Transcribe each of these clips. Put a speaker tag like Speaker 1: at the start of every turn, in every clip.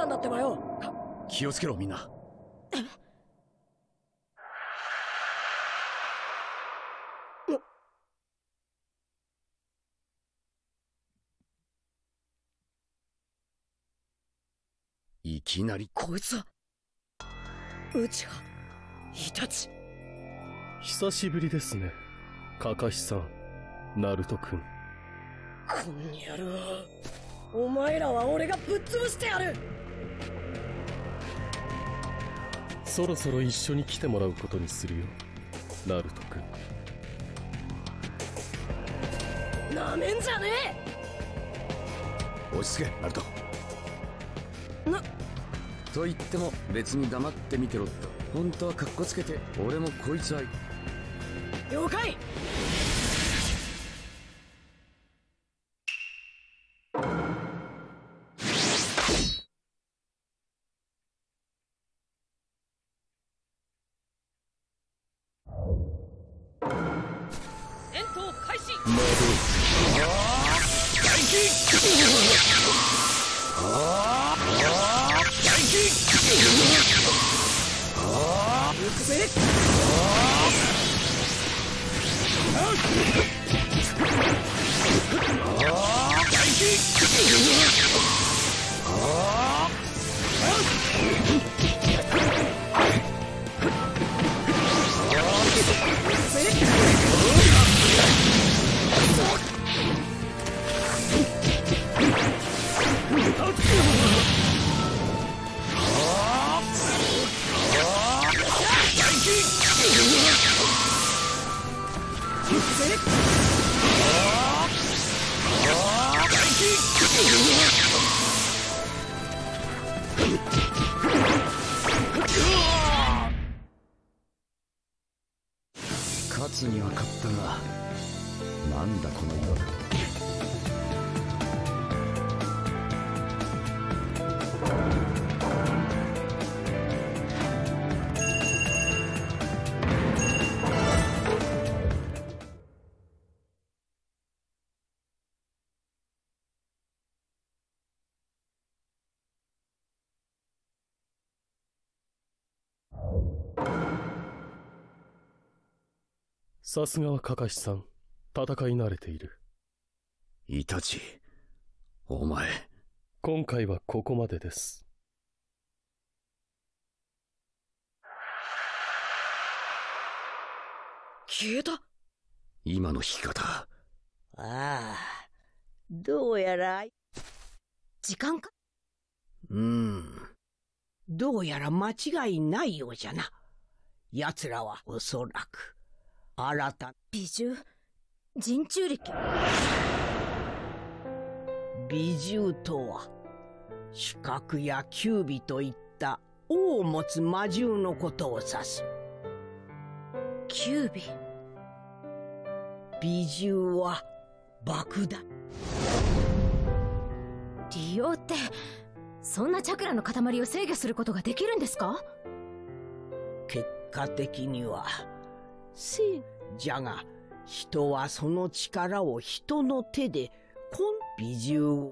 Speaker 1: んだってばよ。
Speaker 2: 気をつけろみんな。いきなり
Speaker 1: こいつはうちはイタチ。
Speaker 3: 久しぶりですね、カカシさん、ナルト君。
Speaker 1: こん野郎、お前らは俺がぶっ潰してやる。
Speaker 3: そろそろ一緒に来てもらうことにするよ、ナルト君。
Speaker 1: なめんじゃね
Speaker 2: 落ち着けナルト。
Speaker 1: え。
Speaker 2: と言っても別に黙って見てろって。本当はカッコつけて俺もこいつは。
Speaker 1: 了解。戦闘開始。
Speaker 2: 大気
Speaker 1: 行くぜ。
Speaker 2: 勝つには勝ったが、なんだこの色。
Speaker 3: さすがはカカシさん、戦い慣れている。
Speaker 2: イタチ、お前。
Speaker 3: 今回はここまでです。
Speaker 1: 消えた。
Speaker 2: 今の引き方。
Speaker 4: ああ、どうやら
Speaker 1: 時間か。
Speaker 4: どうやら間違いないようじゃな。奴らはおそらく新た
Speaker 1: 美獣、人中力。
Speaker 4: 美獣とは視覚や九尾といった尾を持つ魔獣のことを指す。
Speaker 1: 九尾。
Speaker 4: 美獣は爆弾。
Speaker 1: 利用ってそんなチャクラの塊を制御することができるんですか？
Speaker 4: 結果的にはじゃが、人はその力を人の手で美獣を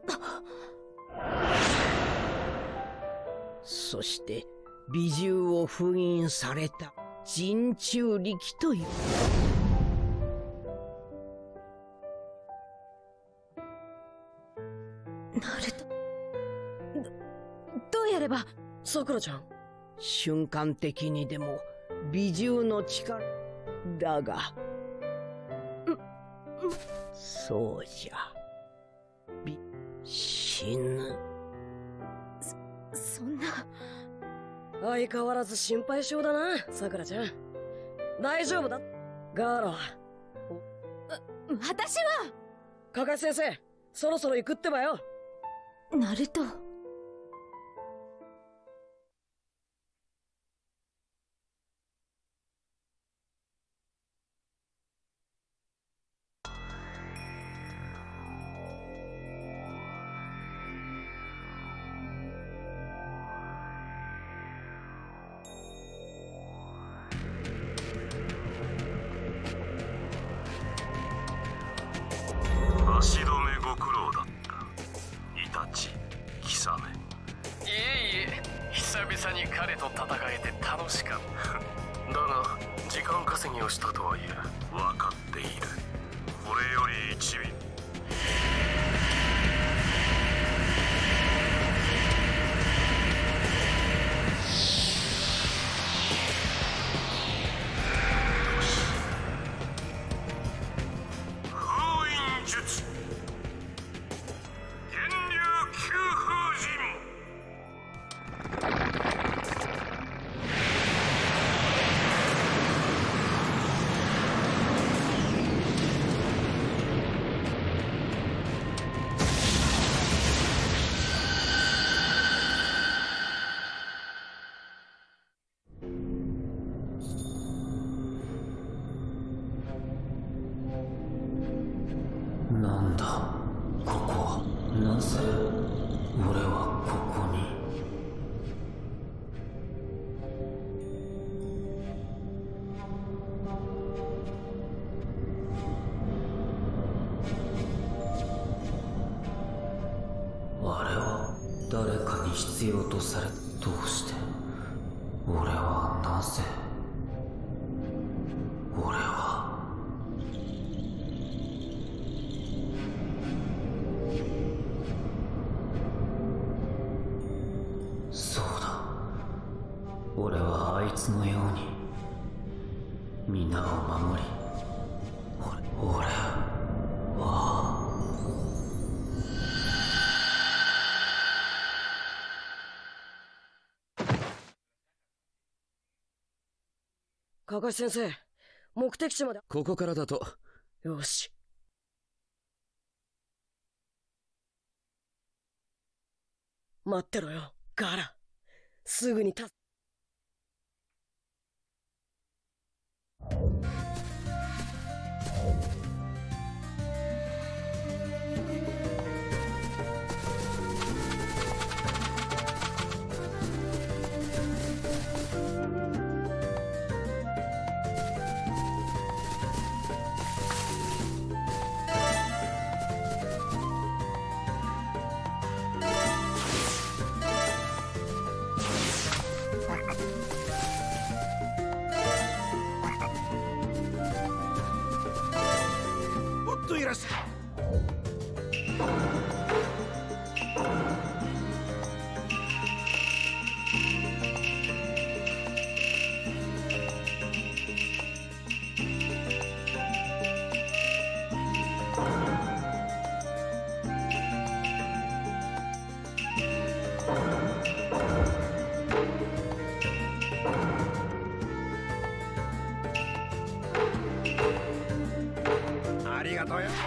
Speaker 4: そして美獣を封印された人中力という。
Speaker 1: ナルト、どうやれば。さくらちゃん、
Speaker 4: 瞬間的にでも美獣の力だが、そうじゃ、死ぬ。
Speaker 1: そんな。相変わらず心配性だな、さくらちゃん。大丈夫だ、ガーロ。私は。カカシ先生、そろそろ行くってばよ。ナルト。
Speaker 5: 足止めご苦労だった。イタチ、貴様分かっている。これより一味
Speaker 2: なんだここは。なぜ俺はここに。あれは誰かに必要とされ、どうして俺はなぜ俺は。そうだ、俺はあいつのように皆を守り、俺は
Speaker 1: カカシ先生、目的地まで。
Speaker 2: ここからだと。
Speaker 1: よし。待ってろよガラ、すぐに
Speaker 5: ありがとうよ。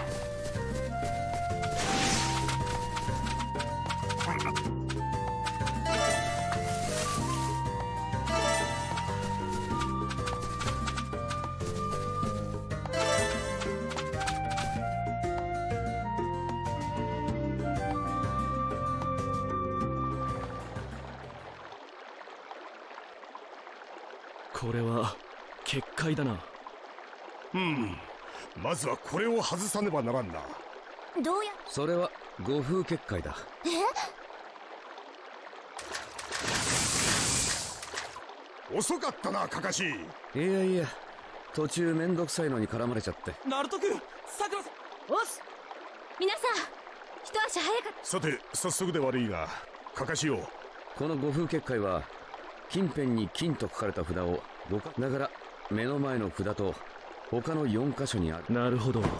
Speaker 3: これは結界だな。
Speaker 5: まずはこれを外さねばならんな。
Speaker 6: どうや。
Speaker 2: それは護風結界だ。
Speaker 5: 遅かったなカカシ。
Speaker 2: いやいや、途中めんどくさいのに絡まれちゃって。
Speaker 3: ナルト君、さくらさん。
Speaker 1: おっす。
Speaker 6: 皆さん一足早かった。
Speaker 5: さて早速で悪いがカカシよ、
Speaker 2: この護風結界は近辺に金と書かれた札を5かだから、目の前の札と他の4箇所にある。
Speaker 3: なるほど。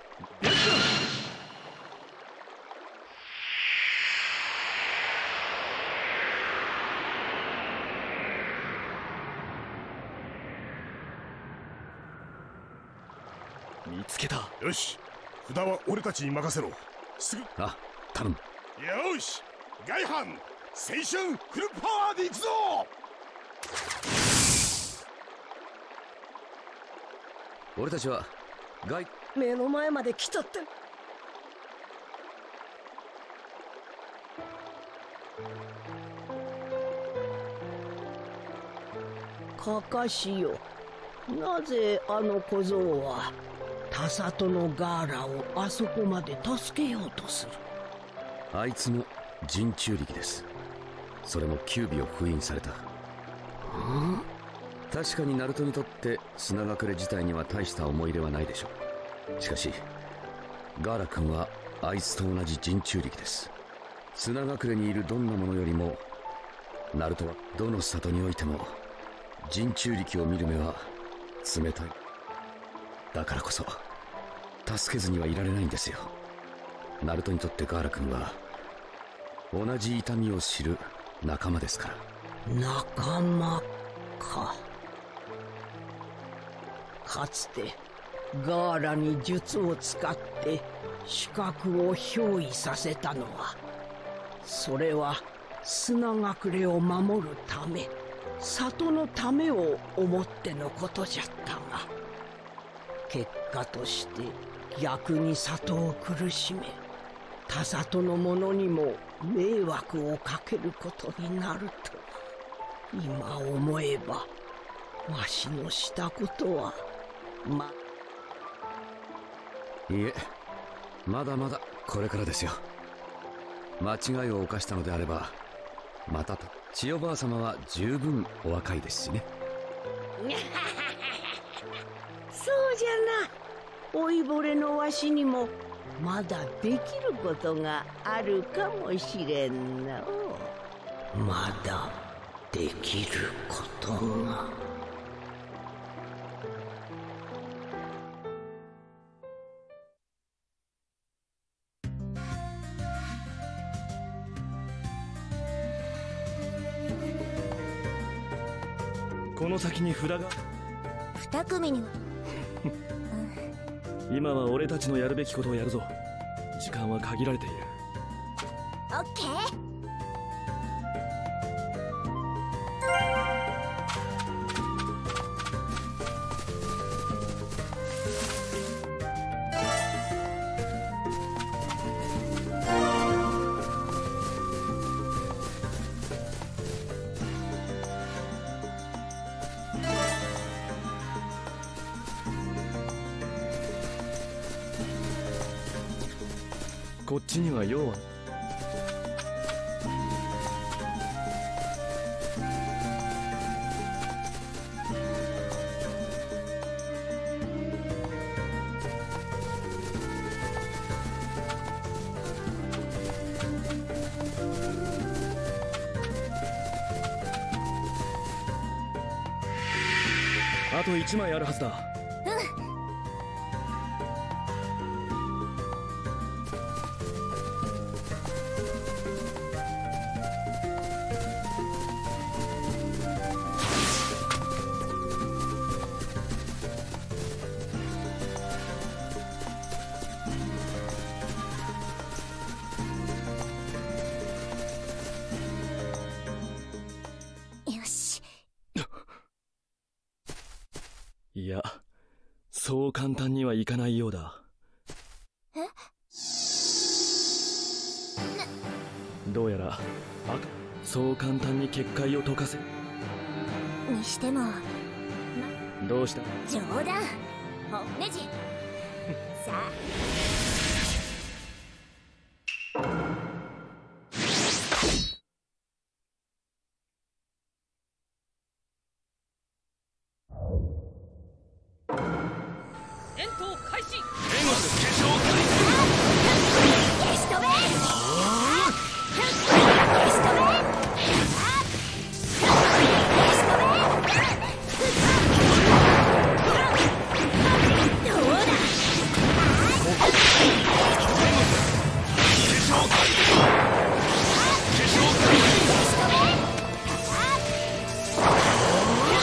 Speaker 3: 見つけた。
Speaker 5: よし、札は俺たちに任せろ。すぐ。
Speaker 2: あ、頼む。
Speaker 5: よし、外藩青春フルパワーで行くぞ。
Speaker 2: 俺たちは
Speaker 1: 目の前まで来たって。
Speaker 4: かかしよ、なぜあの小僧は他里のガーラをあそこまで助けようとする。
Speaker 2: あいつも人中力です。それも九尾を封印された。
Speaker 7: 確かにナルトにとって砂隠れ自体には大した思い入れはないでしょう。しかしガーラ君はあいつと同じ人中力です。砂隠れにいるどんなものよりもナルトはどの里においても人中力を見る目は冷たい。だからこそ助けずにはいられないんですよ。ナルトにとってガーラ君は同じ痛みを知る仲間ですから。
Speaker 4: 仲間か。かつてガーラに術を使って主角を憑依させたのは、それは砂隠れを守るため、里のためを思ってのことじゃったが、結果として逆に里を苦しめ、他里の者にも迷惑をかけることになるとは、今思えばわしのしたことはい
Speaker 7: え、まだまだこれからですよ。間違いを犯したのであればまた千代ばあ様は十分お若いですしね。
Speaker 4: そうじゃな。老いぼれのわしにもまだできることがあるかもしれんな。まだできることが。
Speaker 3: この先に札が。
Speaker 6: 二組には
Speaker 3: 今は俺たちのやるべきことをやるぞ。時間は限られている。
Speaker 6: オッケー。
Speaker 3: こっちには用は。あと1枚あるはずだ。いや、そう簡単にはいかないようだ。
Speaker 6: え？
Speaker 3: どうやらそう簡単に結界を解かせ
Speaker 6: にしても
Speaker 3: どうした？
Speaker 6: 冗談。ネジさあ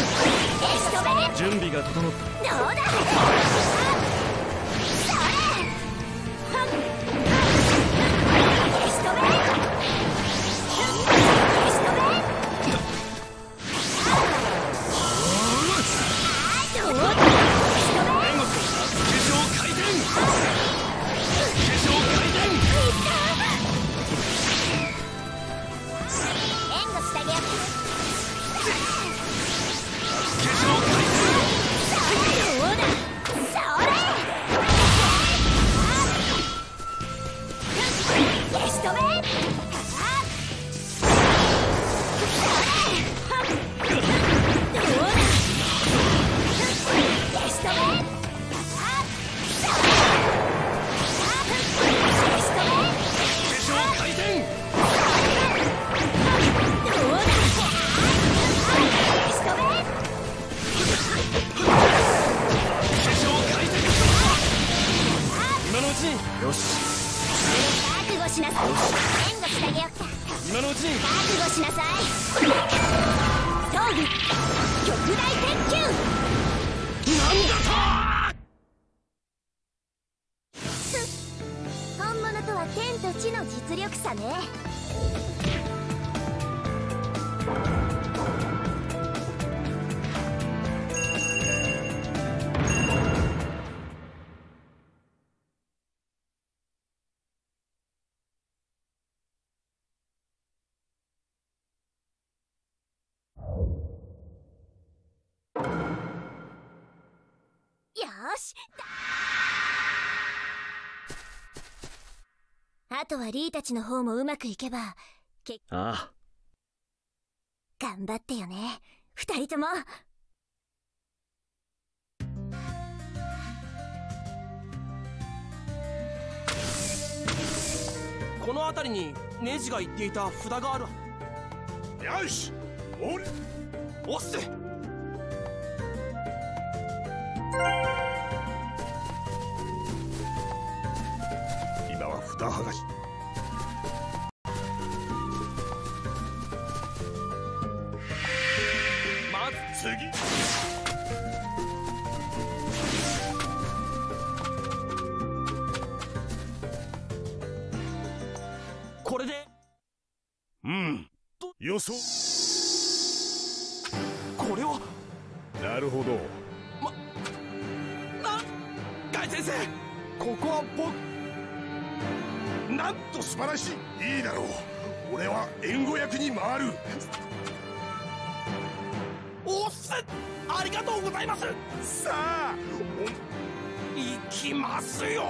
Speaker 3: 準備が整った。
Speaker 6: どうだ。それしなさい。援護してあげようか。
Speaker 3: 今のうちに。
Speaker 6: 覚悟しなさい。闘技極大鉄球。本物とは天と地の実力差ね。よし、あとはリーたちの方もうまくいけば。
Speaker 3: ああ。
Speaker 6: 頑張ってよね、二人とも。
Speaker 8: この辺りにネジが言っていた札がある。
Speaker 5: よし、俺
Speaker 8: おっせ。
Speaker 5: 今は札剥がし。
Speaker 8: まず
Speaker 5: 次。
Speaker 8: これで。
Speaker 5: 予想。
Speaker 8: これは。
Speaker 5: なるほど。
Speaker 8: ガイ先生、ここは
Speaker 5: なんと素晴らしい。いいだろう。俺は援護役に回る。
Speaker 8: おっせ。ありがとうございます。
Speaker 5: さあ、
Speaker 8: 行きますよ。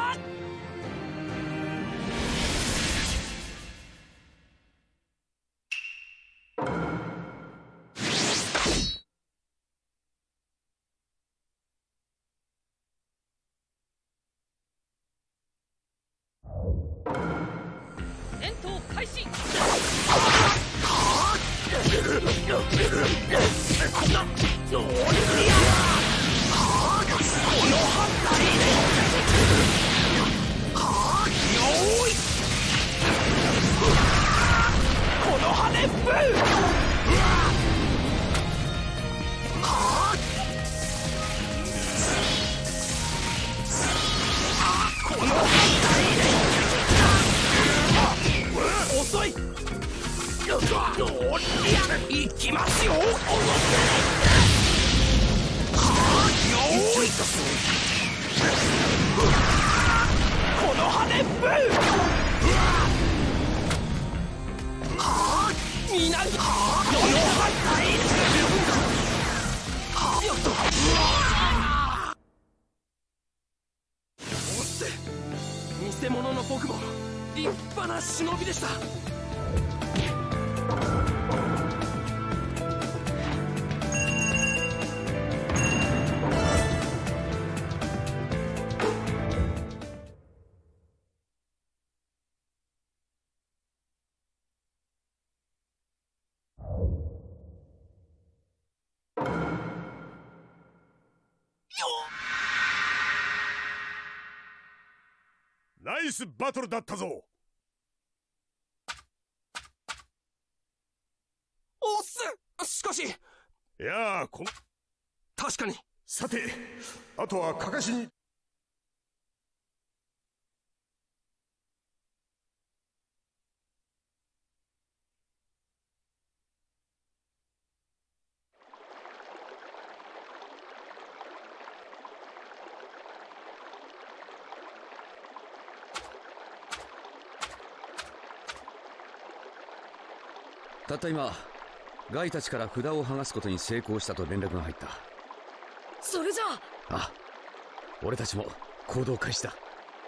Speaker 9: 戦闘開始。
Speaker 8: この羽根ブ遅い。行きますよ。よーい。この羽ブみなぎこの反対。よっと。おっせ。偽物の僕も立派な忍びでした。
Speaker 5: ナイスバトルだったぞ。
Speaker 8: おっす。しかし。
Speaker 5: いやあ、
Speaker 8: 確かに。
Speaker 5: さて、あとはかかしに。
Speaker 7: たった今ガイたちから札を剥がすことに成功したと連絡が入った。
Speaker 1: それじゃあ。
Speaker 7: あ、俺たちも行動開始だ。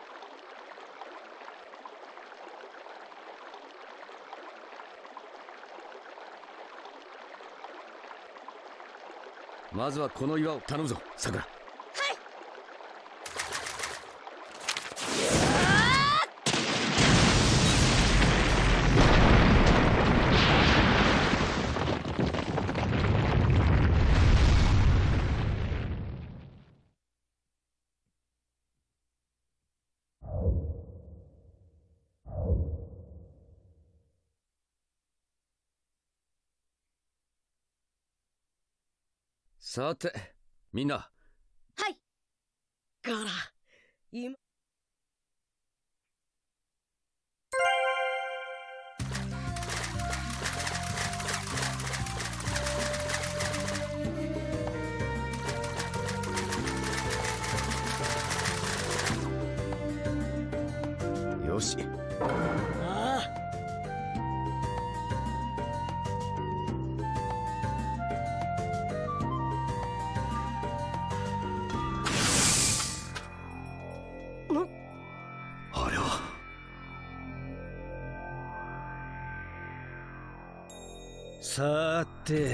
Speaker 7: まずはこの岩を頼むぞ、さくら。 さてみんな。
Speaker 6: はい。
Speaker 1: ガラ、今
Speaker 5: よし。
Speaker 1: ああ。
Speaker 5: あれは
Speaker 3: さて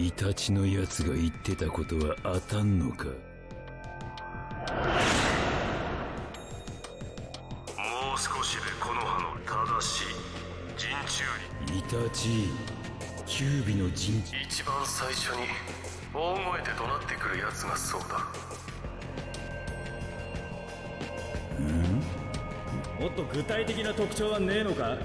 Speaker 10: イタチのやつが言ってたことは当たんのか。もう少しでこの葉の正しい陣中に。イタチ、キュービの陣地。一番最初に大声で怒鳴ってくるやつがそうだ。
Speaker 11: もっと具体的な特徴はねえのか。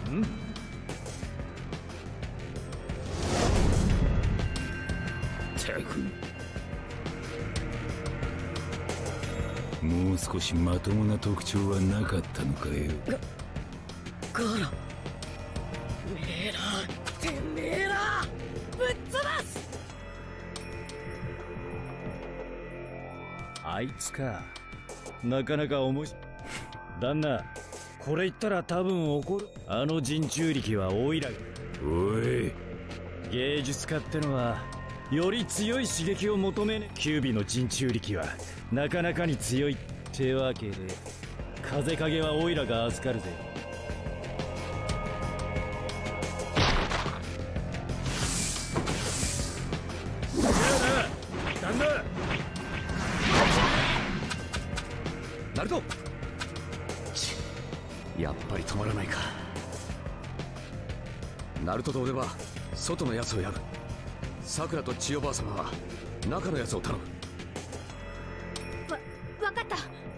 Speaker 10: もう少しまともな特徴はなかったのかよ。
Speaker 1: ガーラ、めえら、てめえら、ぶっ飛ばす。
Speaker 11: あいつか、なかなか面白い。旦那、これ言ったら多分怒る。あの人中力はオイラ。
Speaker 10: おい、
Speaker 11: 芸術家ってのはより強い刺激を求めね。キュービの人中力はなかなかに強いってわけで、風影はオイラが預かるぜ。旦那、
Speaker 7: ナルト、やっぱり止まらないか。ナルトと俺は外のやつをやる。さくらと千代ばあ様は中のやつを頼む。
Speaker 6: わかった。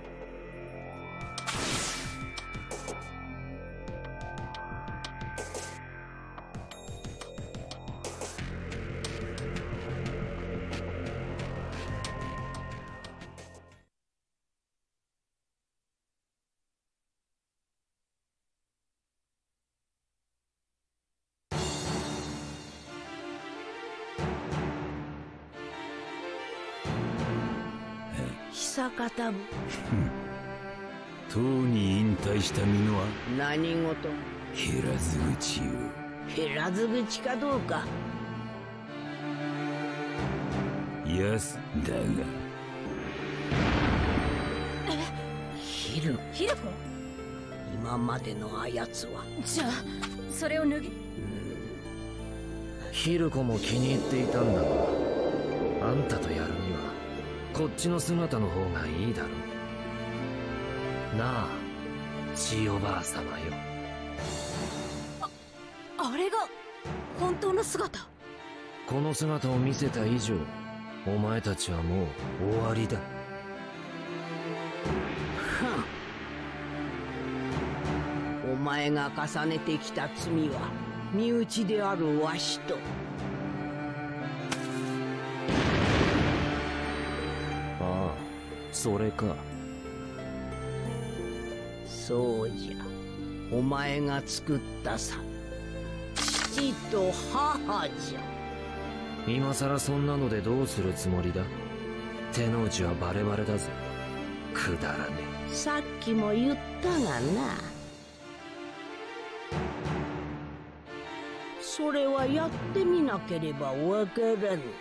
Speaker 4: 久方ぶ。
Speaker 10: とうに引退した身のは
Speaker 4: 何事。
Speaker 10: 減らず口を。
Speaker 4: 減らず口かどうか。
Speaker 10: やすだが。
Speaker 4: ヒルコ。今までのあやつは。
Speaker 6: じゃあそれを脱ぎ。
Speaker 2: ヒルコも気に入っていたんだが、あんたとやるにはこっちの姿の方がいいだろう。なあ、千代ばあ様よ。
Speaker 6: あれが本当の姿。
Speaker 2: この姿を見せた以上、お前たちはもう終わりだ。
Speaker 4: お前が重ねてきた罪は身内であるわしと。
Speaker 2: ああ、それか。
Speaker 4: そうじゃ、お前が作ったさ。父と母じゃ。
Speaker 2: 今さらそんなのでどうするつもりだ。手の内はバレバレだぜ。くだらね
Speaker 4: え。さっきも言ったがな。それはやってみなければわからぬ。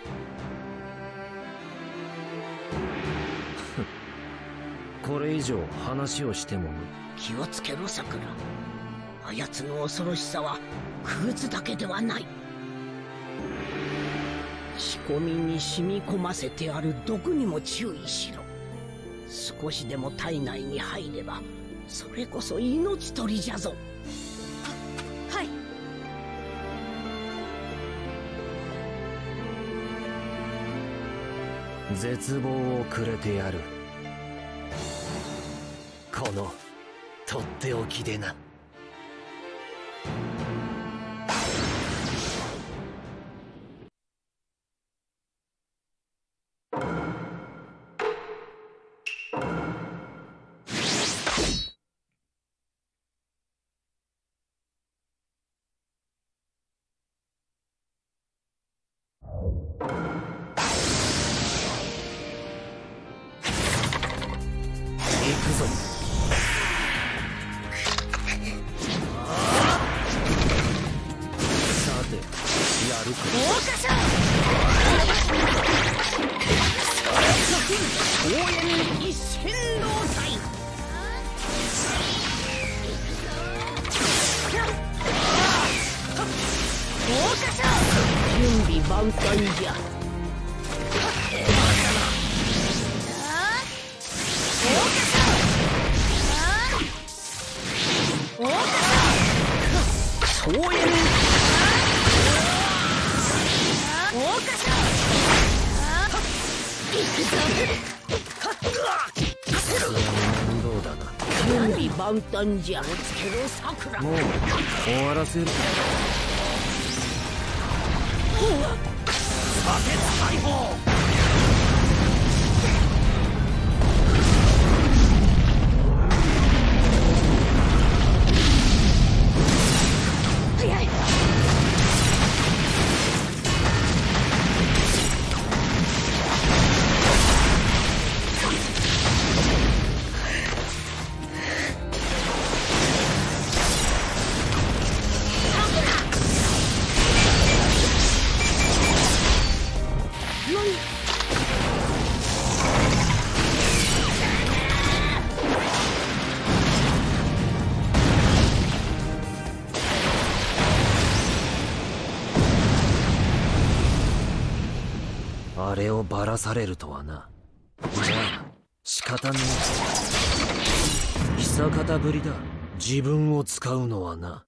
Speaker 2: これ以上話をしても無。
Speaker 4: 気をつけろ、さくら。あやつの恐ろしさは傀儡だけではない。仕込みに染み込ませてある毒にも注意しろ。少しでも体内に入ればそれこそ命取りじゃぞ。
Speaker 6: はい。
Speaker 2: 絶望をくれてやる。このとっておきでな。
Speaker 4: 万端じゃ。
Speaker 11: 面倒だな。
Speaker 4: 準備万端じゃ。つけろさくら。
Speaker 11: もう終わらせる。
Speaker 5: 砂鉄解放。
Speaker 6: 早い。
Speaker 11: あれをばらされるとはな。じゃあ仕方ねえ。久方ぶりだ。自分を使うのはな。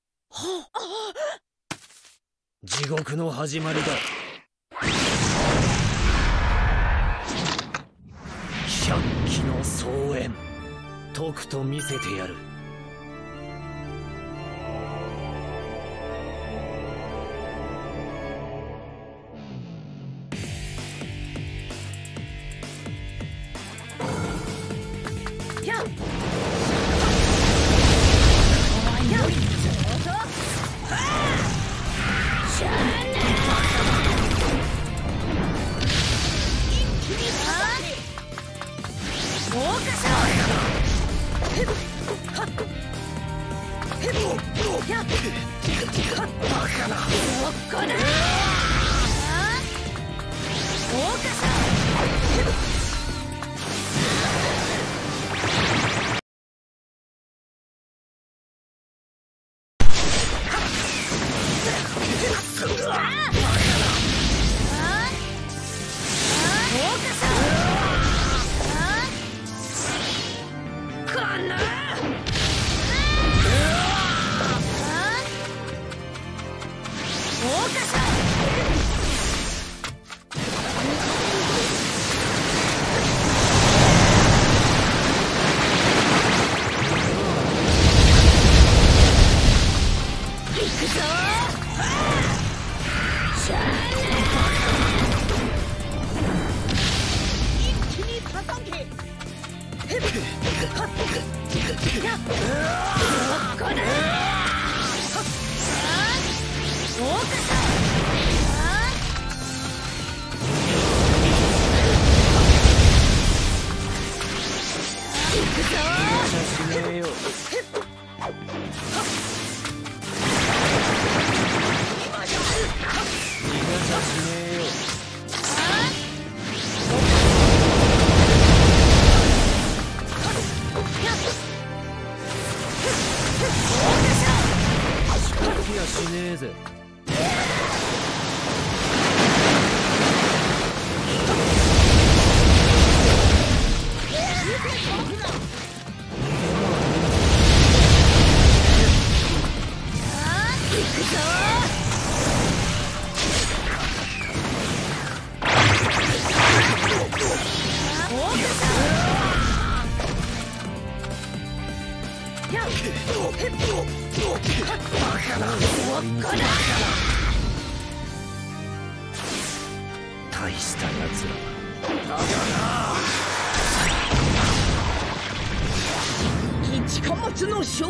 Speaker 11: 地獄の始まりだ。百鬼の総演、とくと見せてやる。大したやつら。
Speaker 4: 一貨物の将。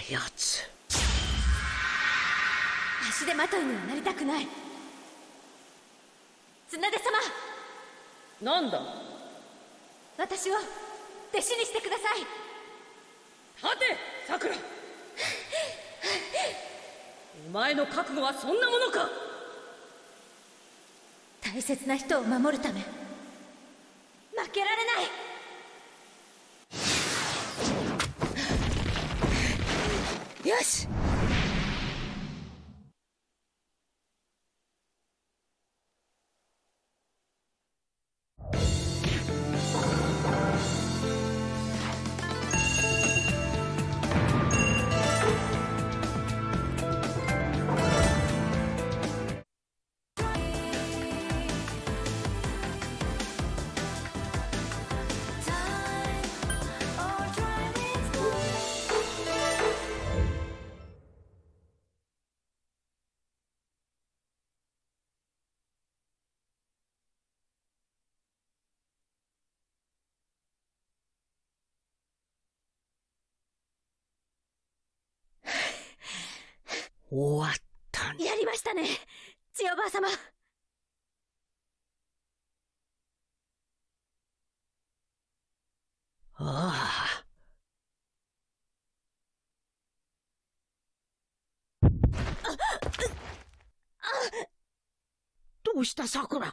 Speaker 4: やつ。
Speaker 6: 足手まといにはなりたくない。綱手様、
Speaker 9: なんだ。
Speaker 6: 私を弟子にしてください。
Speaker 9: 立てさくら。お前の覚悟はそんなものか。
Speaker 6: 大切な人を守るため負けられない。よし。
Speaker 4: 終わったね。
Speaker 6: やりましたね、千代ばあ様。
Speaker 4: ああ。どうしたさくら。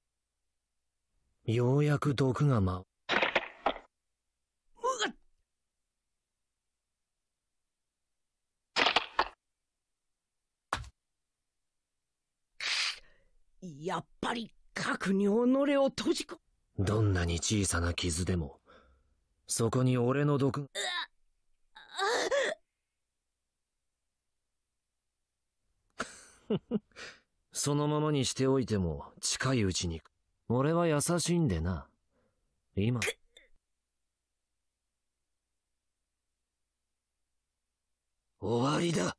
Speaker 3: ようやく毒が
Speaker 4: やっぱり核に己を閉じ込。
Speaker 3: どんなに小さな傷でもそこに俺の毒。そのままにしておいても近いうちに。俺は優しいんでな。今終わりだ。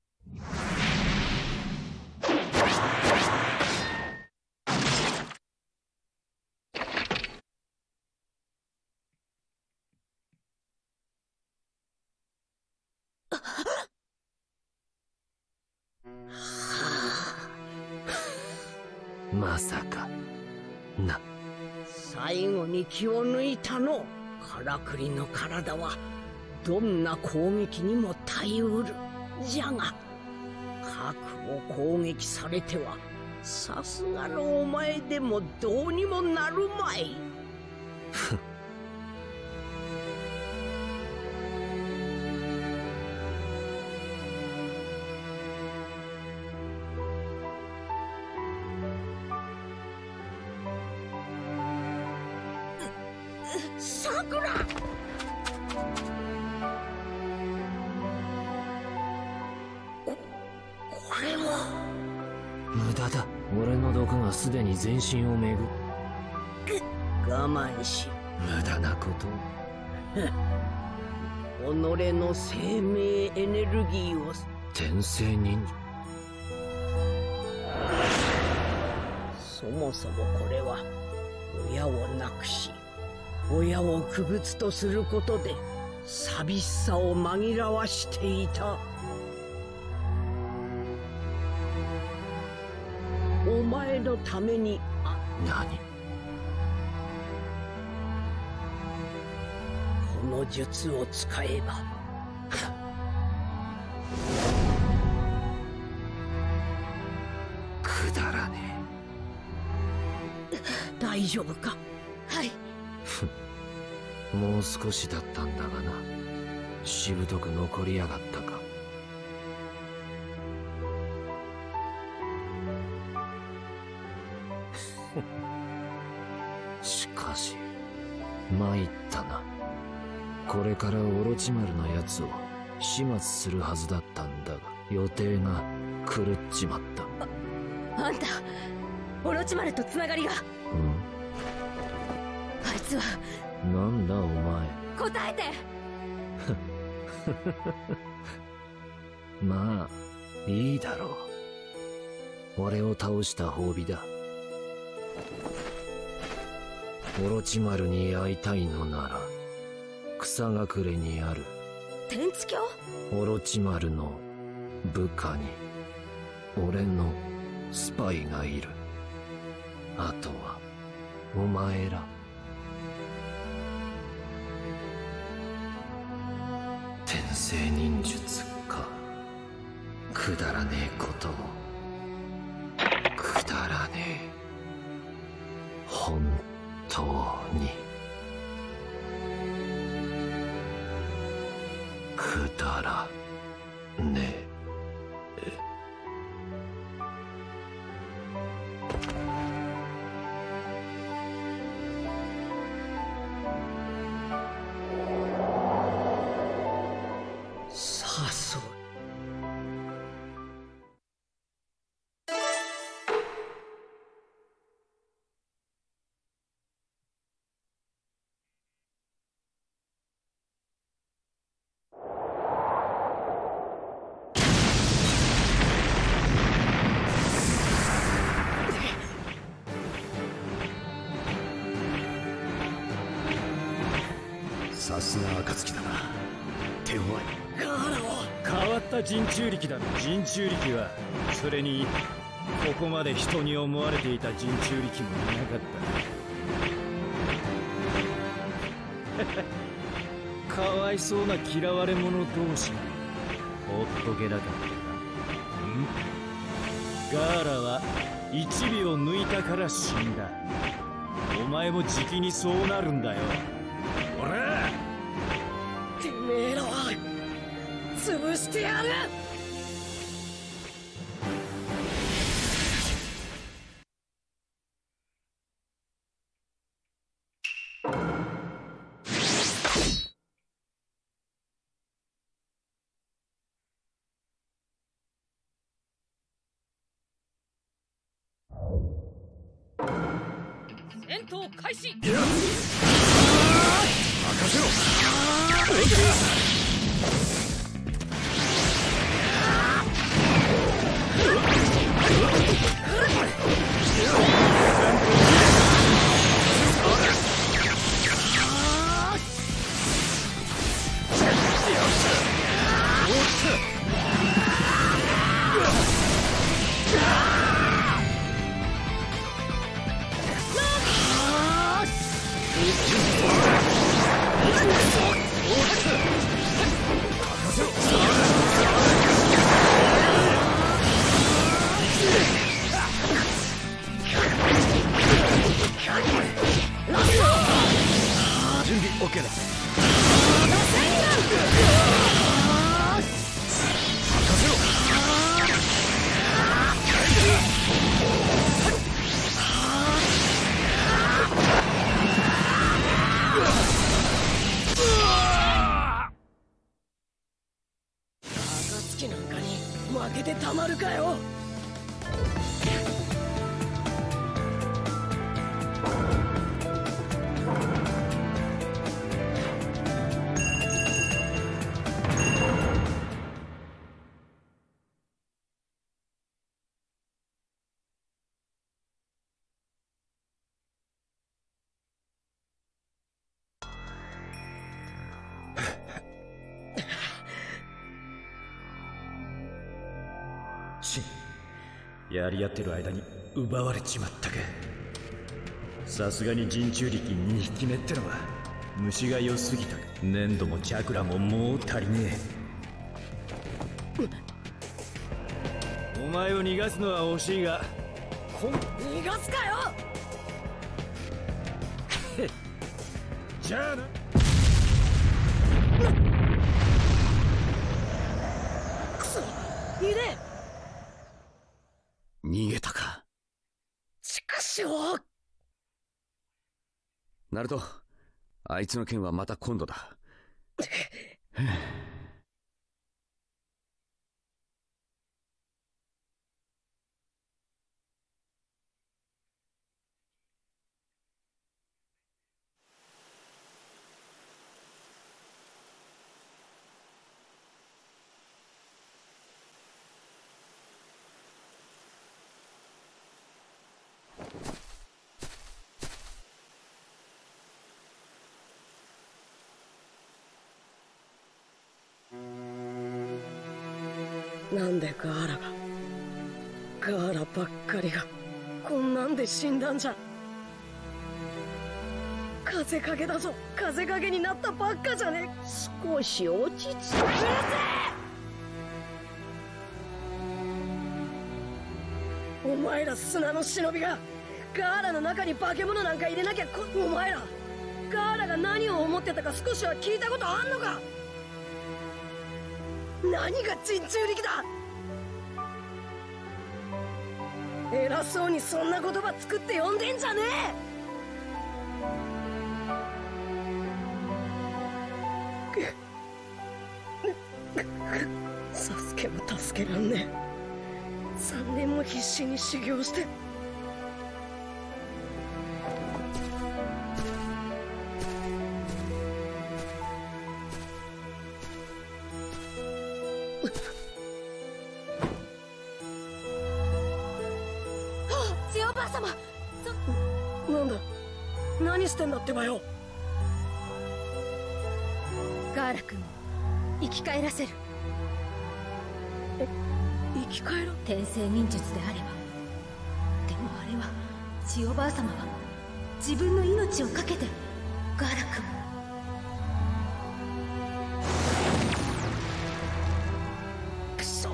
Speaker 3: まさかな。
Speaker 4: 最後に気を抜いたの。からくりの体はどんな攻撃にも耐えうる。じゃが核を攻撃されてはさすがのお前でもどうにもなるまい。さくら。これは
Speaker 3: 無駄だ。俺の毒がすでに全身を巡る。
Speaker 4: 我慢し。
Speaker 3: 無駄なこと。
Speaker 4: 己の生命エネルギーを。
Speaker 3: 転生忍者。
Speaker 4: そもそもこれは親を亡くし親を傀儡とすることで寂しさを紛らわしていた。お前のために。
Speaker 3: 何？
Speaker 4: この術を使えば
Speaker 3: くだらね
Speaker 4: え。大丈夫か。
Speaker 6: はい。
Speaker 3: もう少しだったんだがな。しぶとく残りやがったか。しかし参ったな。これからオロチマルのやつを始末するはずだったんだが予定が狂っちまった。
Speaker 6: あんたオロチマルとつながりが。あいつは。
Speaker 3: なんだお前。
Speaker 6: 答えて。
Speaker 3: まあいいだろう。俺を倒した褒美だ。オロチマルに会いたいのなら草隠れにある
Speaker 1: 天地教？
Speaker 3: オロチマルの部下に俺のスパイがいる。あとはお前ら。天聖忍術か。くだらねえことを。くだらねえ。本当にくだらねえ。
Speaker 4: さそ
Speaker 5: さすが暁だな。手強い。
Speaker 1: ガーラを
Speaker 11: 変わった人中力だ。人中力はそれにここまで人に思われていた人中力もいなかったかわいそうな嫌われ者同士ほっとけなかったか。ガーラは1尾を抜いたから死んだ。お前もじきにそうなるんだよ。ほら
Speaker 1: てめえらは潰してやる。
Speaker 9: 戦闘開始。
Speaker 5: 任せろ。準備 OK だ。
Speaker 1: 暁なんかに負けてたまるかよ。
Speaker 11: やり合ってる間に奪われちまったか。さすがに人中力2匹目ってのは虫が良すぎたか。粘土もチャクラももう足りねえ。お前を逃がすのは惜しいが
Speaker 1: 逃がすかよ。
Speaker 11: じゃあな。
Speaker 1: くそ、いで。
Speaker 7: 逃げたか。
Speaker 1: 畜生。
Speaker 7: ナルト、あいつの件はまた今度だ。
Speaker 1: なんでガーラばっかりがこんなんで死んだんじゃ。風影だぞ、風影になったばっかじゃね。
Speaker 4: 少し落ち着け。うるせ
Speaker 1: え！お前ら砂の忍びがガーラの中に化け物なんか入れなきゃお前らガーラが何を思ってたか少しは聞いたことあんのか？何が人中力だ！偉そうにそんな言葉作って呼んでんじゃねえ！サスケも助けらんねえ。3年も必死に修行して。
Speaker 6: 強ばあ様、
Speaker 1: なんだ、何してんだってばよ。
Speaker 6: ガーラ君を生き返らせる。
Speaker 1: 生き返る？
Speaker 6: 転生忍術であれば。でもあれは千代ばあ様は自分の命を懸けてガーラ君を。
Speaker 4: くそ。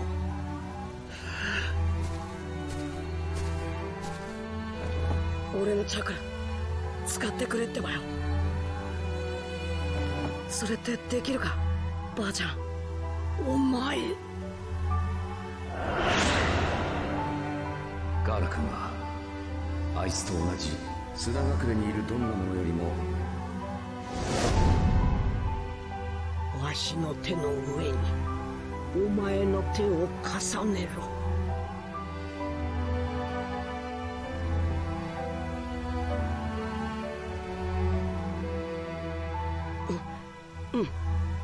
Speaker 1: 俺のチャクラ使ってくれってばよ。それってできるか、ばあちゃん。
Speaker 4: お前。
Speaker 7: ガーラ君はあいつと同じ砂隠れにいるどんなものよりも
Speaker 4: わしの手の上にお前の手を重ねろ。
Speaker 1: うん。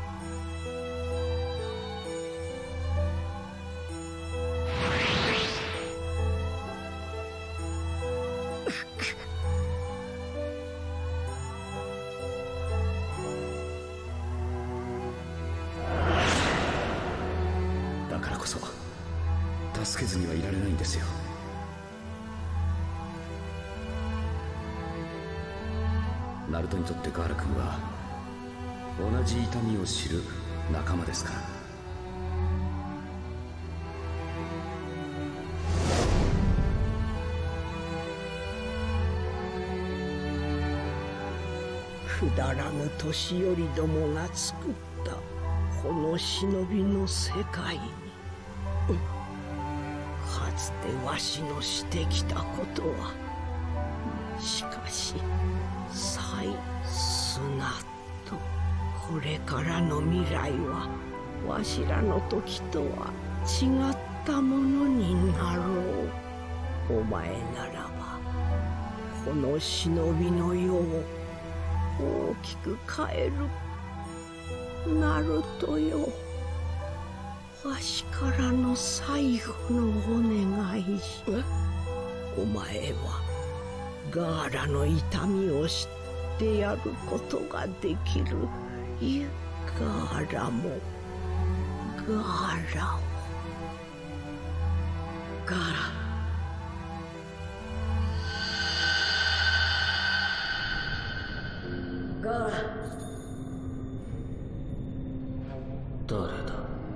Speaker 7: だからこそ助けずにはいられないんですよ。ナルトにとってガーラ君は同じ痛みを知る仲間ですから。
Speaker 4: くだらぬ年寄りどもが作ったこの忍びの世界に、かつてわしのしてきたことはしかし再砂と、これからの未来はわしらの時とは違ったものになろう。お前ならばこの忍びの世を大きく変える。ナルトよ、わしからの最後のお願いじゃ。お前はガーラの痛みを知ってやることができる。いや、ガーラもガーラを。
Speaker 1: ガーラ。ガーラ。
Speaker 3: 誰だ？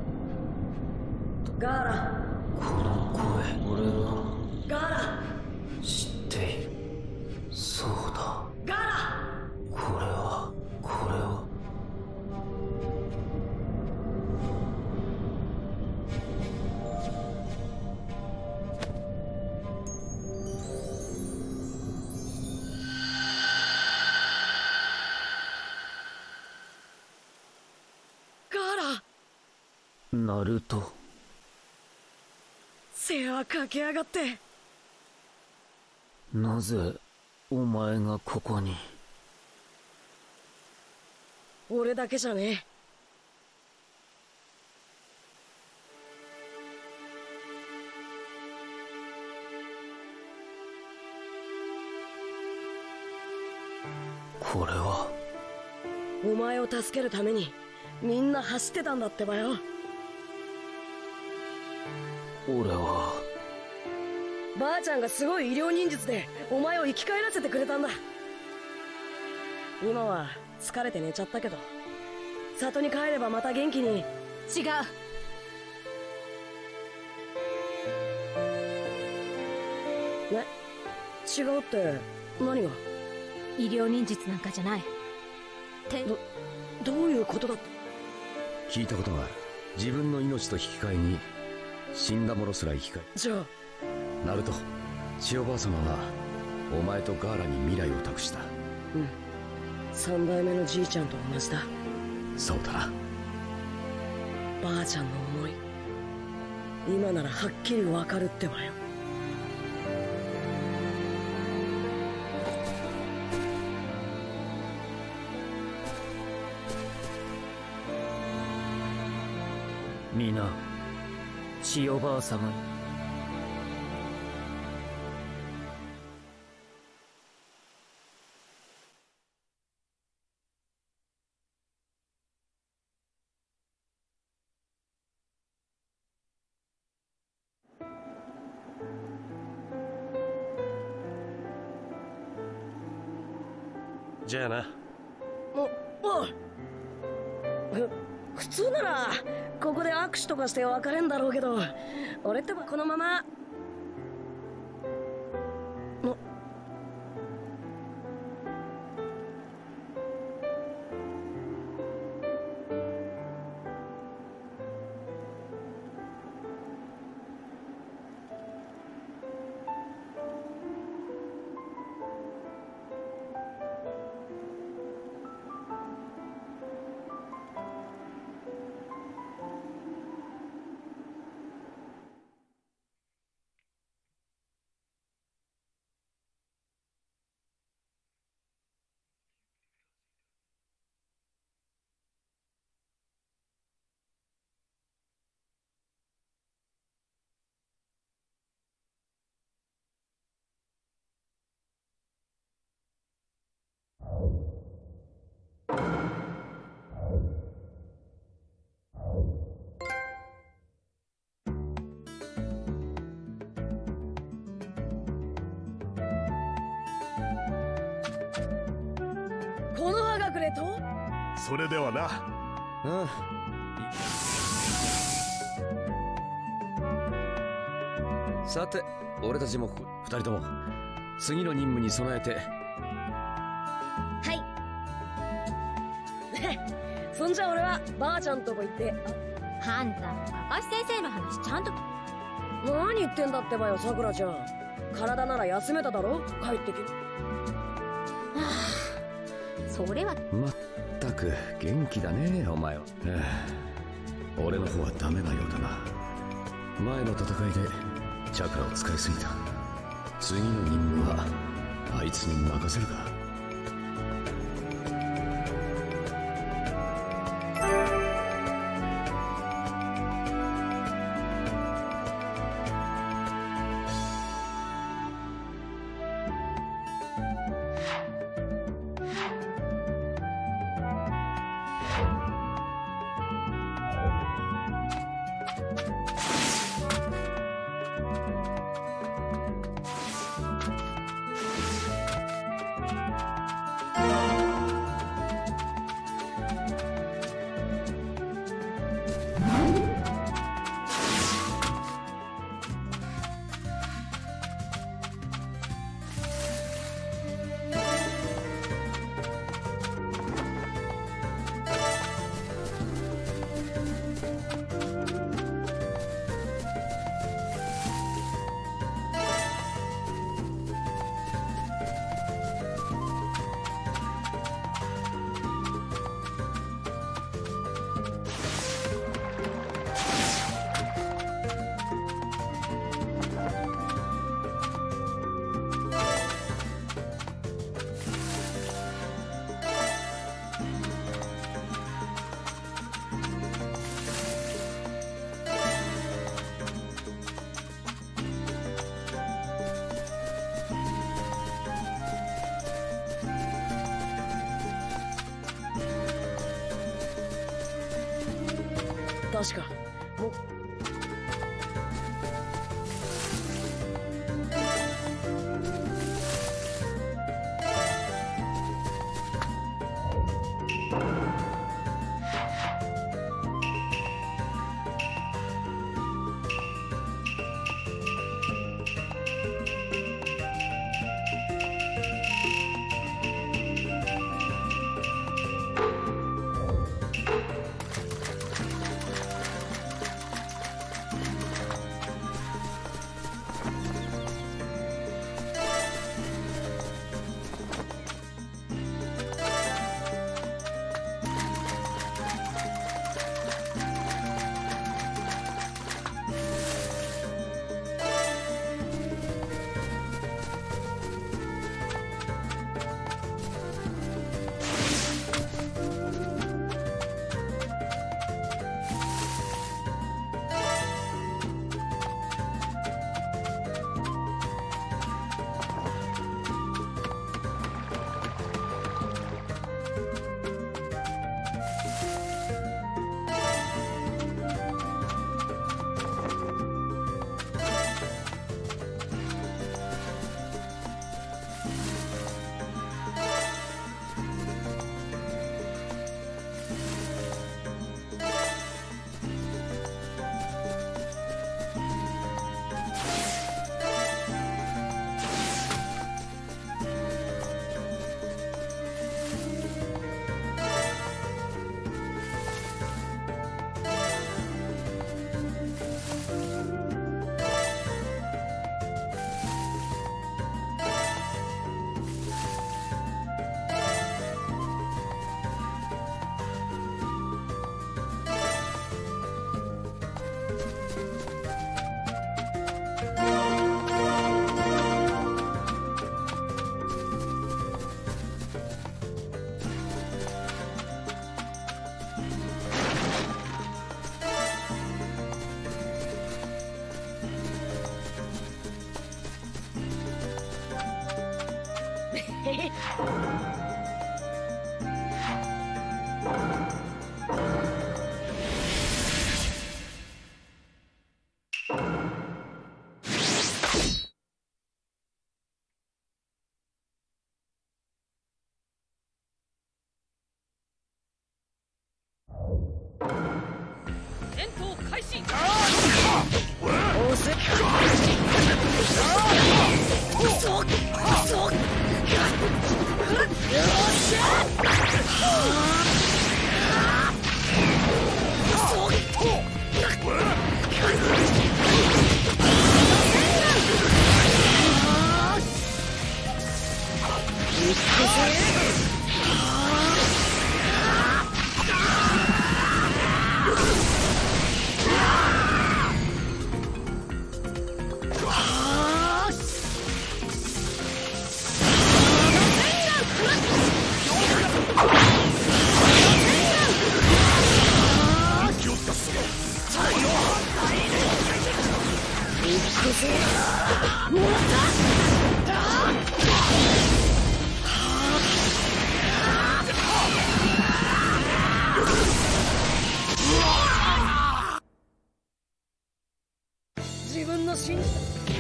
Speaker 1: ガーラ。
Speaker 3: この声、俺の。
Speaker 1: ガーラ。
Speaker 3: 知っている。そうだ。
Speaker 1: ガーラ。
Speaker 3: これは。ナルト。
Speaker 1: 背は駆け上がって。
Speaker 3: なぜお前がここに？
Speaker 1: 俺だけじゃねえ。
Speaker 3: これは。
Speaker 1: お前を助けるためにみんな走ってたんだってばよ。
Speaker 3: 俺は。
Speaker 1: ばあちゃんがすごい医療忍術でお前を生き返らせてくれたんだ。今は疲れて寝ちゃったけど、里に帰ればまた元気に。
Speaker 6: 違う。
Speaker 1: 違うって何が？
Speaker 6: 医療忍術なんかじゃない。
Speaker 1: どういうことだって？
Speaker 7: 聞いたことがある。自分の命と引き換えに死んだ者すら生き返る。
Speaker 1: じゃあ
Speaker 7: ナルト、千代ばあ様はお前とガーラに未来を託した。
Speaker 1: うん、三代目のじいちゃんと同じだ。
Speaker 7: そうだな。
Speaker 1: ばあちゃんの思い、今ならはっきりわかるってばよ。
Speaker 2: 皆、千代ばあ様に。
Speaker 8: じゃあな。
Speaker 1: 普通ならここで握手とかして別れんだろうけど、俺ってばこのまま。この葉がくれと？
Speaker 5: それではな。
Speaker 7: さて、俺たちも二人とも次の任務に備えて。
Speaker 1: はいそんじゃ俺はばあちゃんとこ行って。
Speaker 6: ハンター、かかし先生の話ちゃんと。
Speaker 1: 何言ってんだってばよ、さくらちゃん。体なら休めただろ、帰ってきる。
Speaker 6: それは
Speaker 7: まったく元気だねお前は。俺の方はダメなようだな。前の戦いでチャクラを使いすぎた。次の任務はあいつに任せるか。確か
Speaker 9: 開始。自分の信じた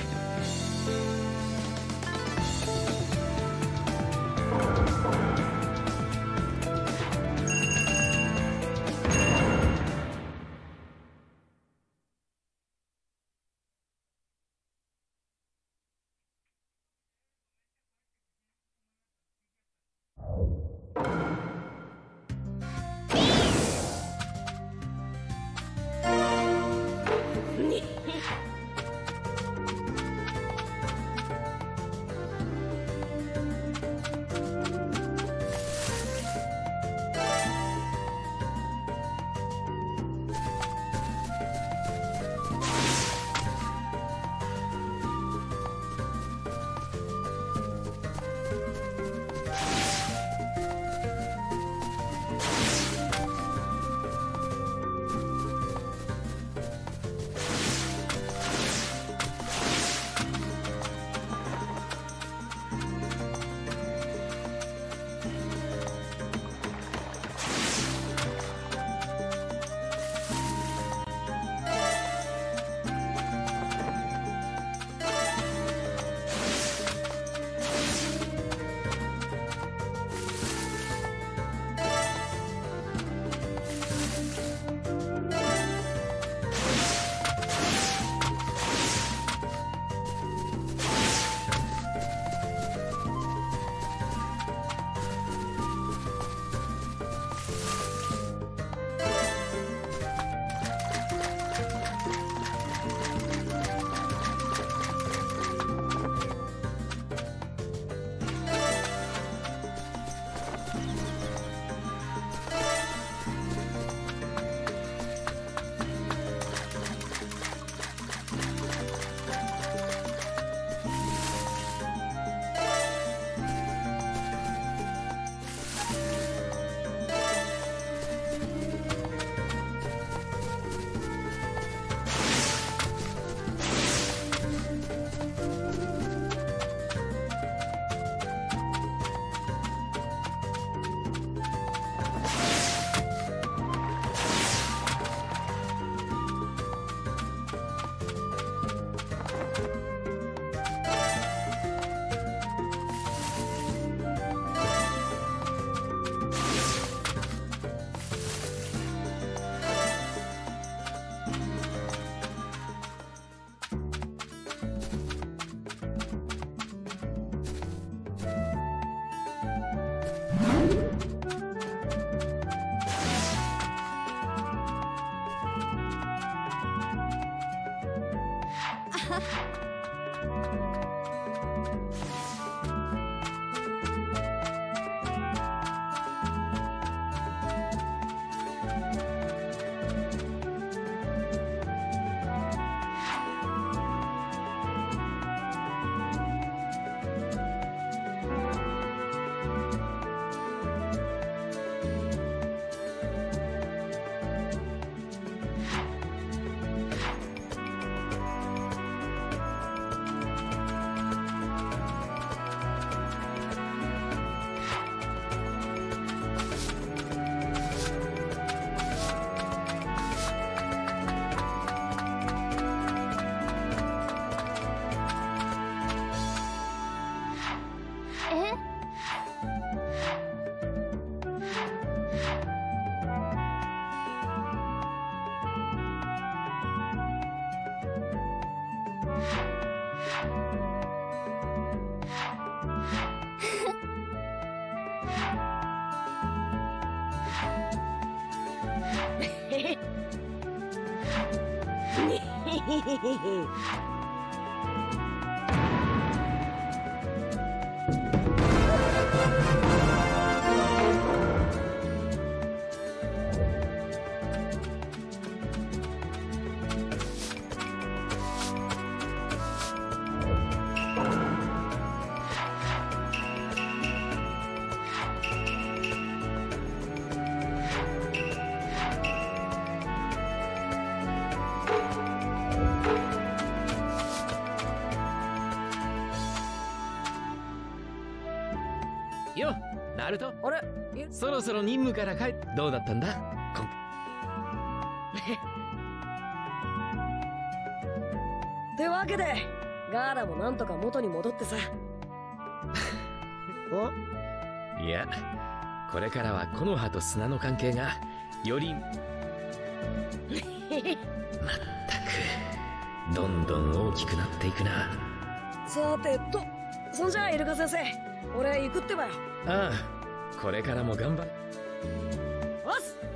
Speaker 8: よ、ナルト。
Speaker 1: あれ、
Speaker 8: そろそろ任務から帰っ。どうだったんだ？
Speaker 1: ってわけでガーラもなんとか元に戻ってさ。
Speaker 8: いや、これからは木の葉と砂の関係がよりまったくどんどん大きくなっていくな。
Speaker 1: さてと、そんじゃあイルカ先生、俺行くってばよ。
Speaker 8: ああ、これからも頑張る。
Speaker 1: おっす。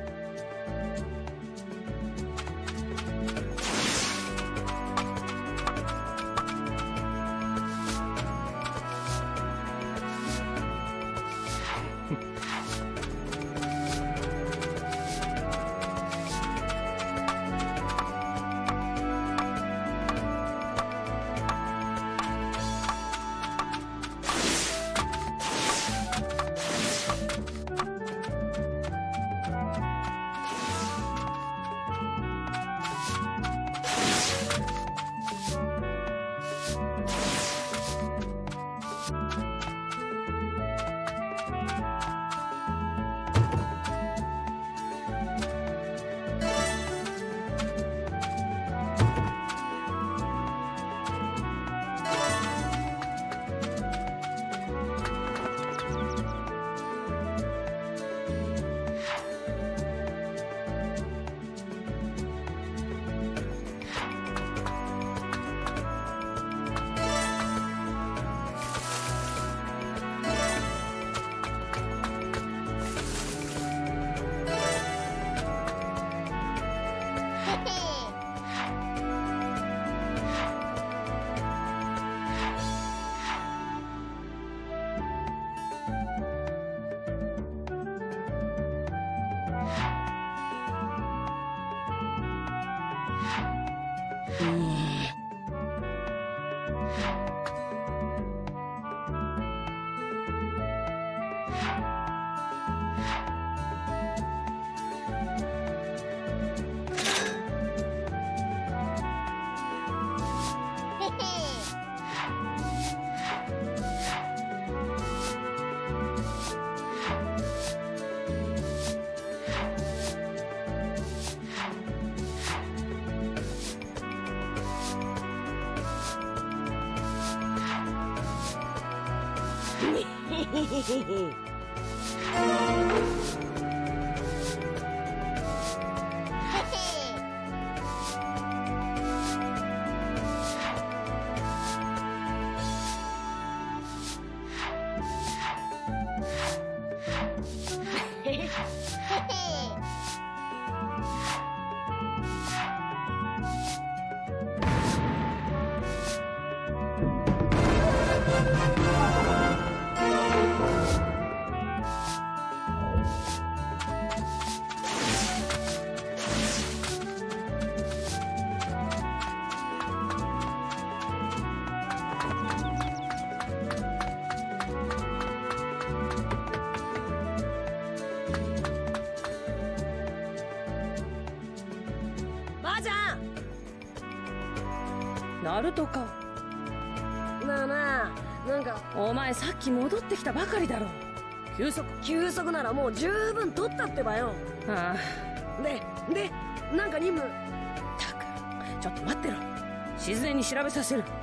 Speaker 9: ナルトか。
Speaker 1: なあなあ、なんか
Speaker 9: お前さっき戻ってきたばかりだろ。
Speaker 1: 休息ならもう十分取ったってばよ。
Speaker 9: あ
Speaker 1: あ。でなんか任務。
Speaker 9: たく、ちょっと待ってろ。静音に調べさせる。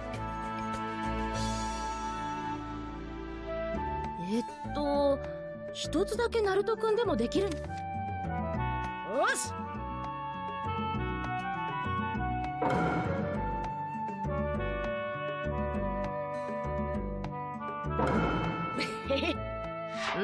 Speaker 9: 一つだけナルト君でもできる。
Speaker 1: よし。 うん。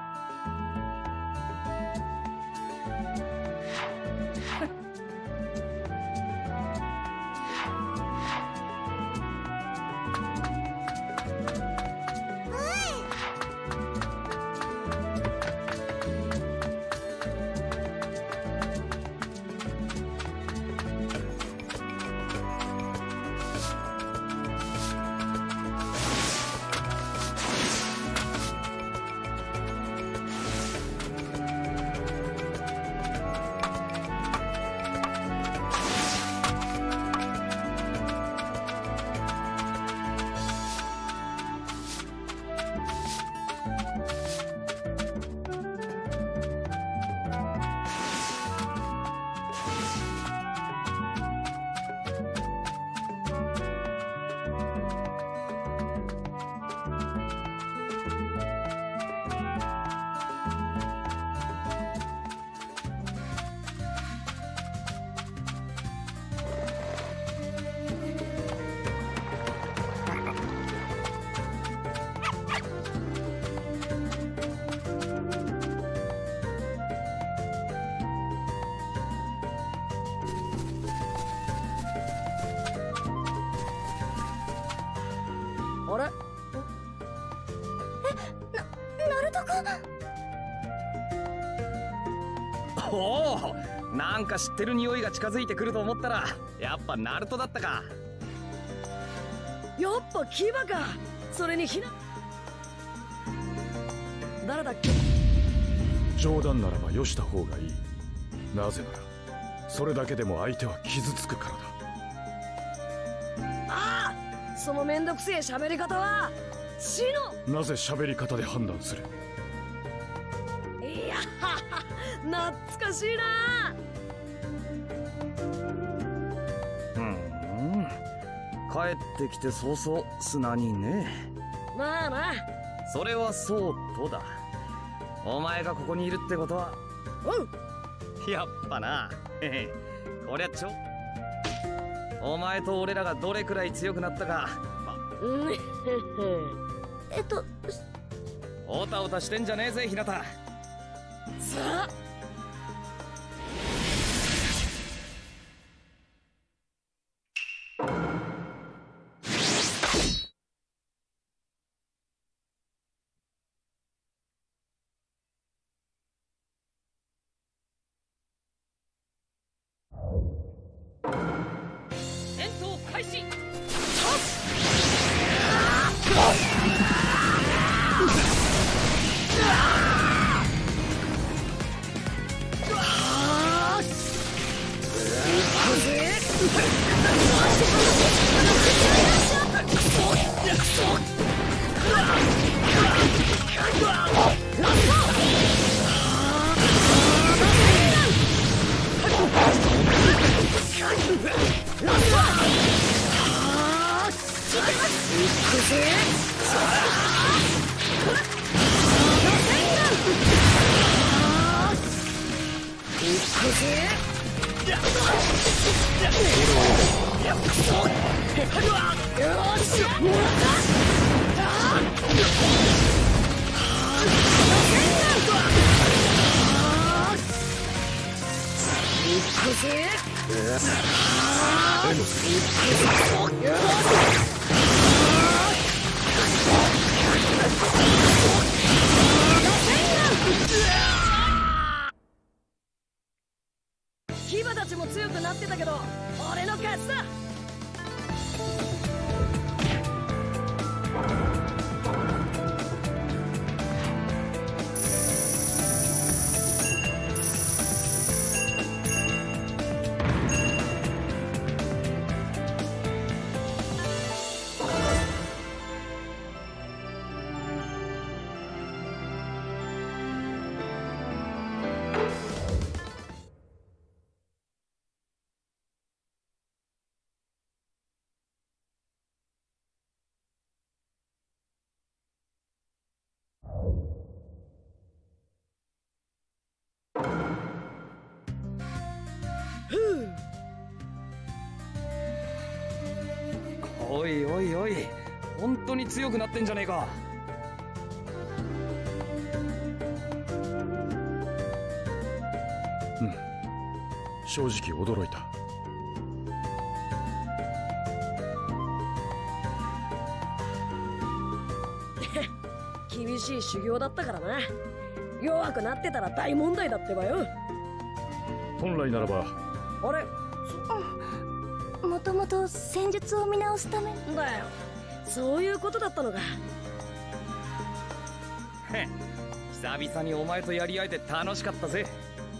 Speaker 1: あれ？
Speaker 6: ナルト君。
Speaker 8: おお、なんか知ってる匂いが近づいてくると思ったらやっぱナルトだったか。
Speaker 1: やっぱ牙か。それにひな誰だっけ？
Speaker 5: 冗談ならばよした方がいい。なぜならそれだけでも相手は傷つくからだ。
Speaker 1: ああ、そのめんどくせえ喋り方は死の。
Speaker 5: なぜ喋り方で判断する？
Speaker 1: いや懐かしいな。
Speaker 8: 帰ってきて早々砂にね。
Speaker 1: まあな。
Speaker 8: それはそうとだ。お前がここにいるってことは。やっぱな。こりゃお前と俺らがどれくらい強くなったか。おたおたしてんじゃねえぜ、ひなた。
Speaker 1: さあ。
Speaker 8: 戦闘開始。
Speaker 1: 牙たちも強くなってたけど俺の勝ちだ。
Speaker 8: おいおいおい、本当に強くなってんじゃねえか。
Speaker 5: 正直驚いた。
Speaker 1: 厳しい修行だったからな。弱くなってたら大問題だってばよ。
Speaker 5: 本来ならば。
Speaker 1: あれ、
Speaker 6: もともと戦術を見直すため
Speaker 1: だよ。そういうことだったのか。
Speaker 8: 久々にお前とやり合えて楽しかったぜ。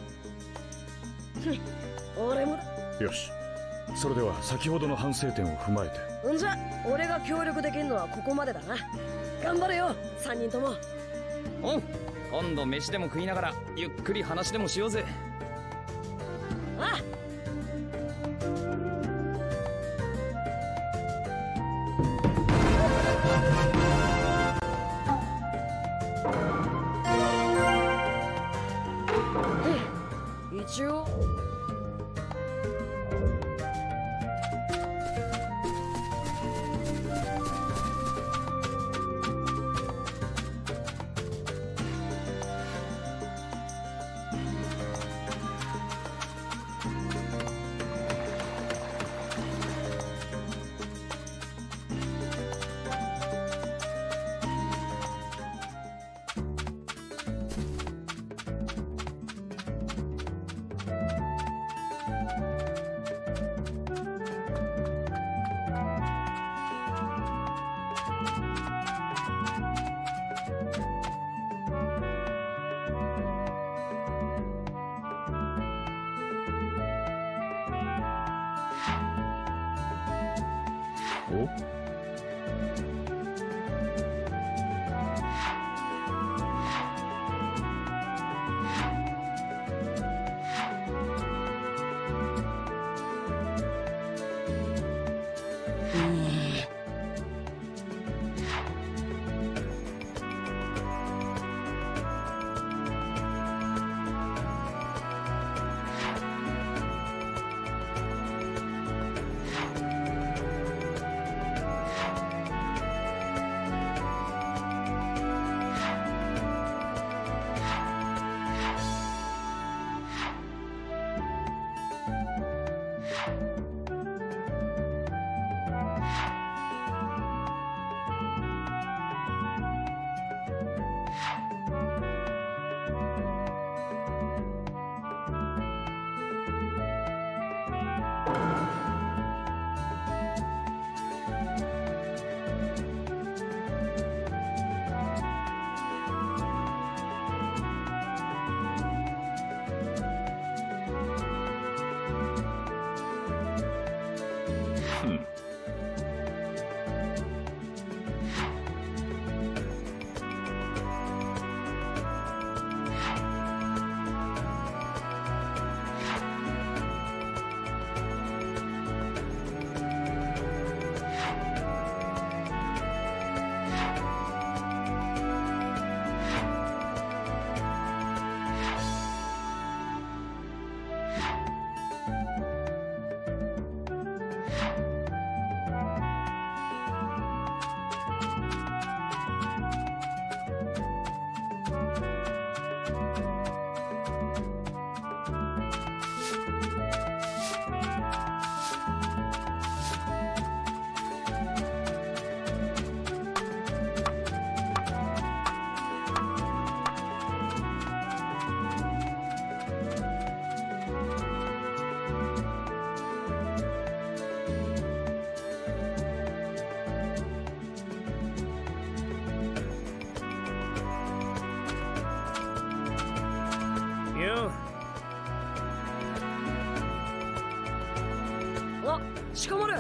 Speaker 1: 俺もだ。
Speaker 5: よし、それでは先ほどの反省点を踏まえて。
Speaker 1: んじゃ俺が協力できるのはここまでだな。頑張れよ3人とも。
Speaker 8: おう、今度飯でも食いながらゆっくり話でもしようぜ。
Speaker 1: ああ。一応
Speaker 5: お？
Speaker 1: あ、鹿丸。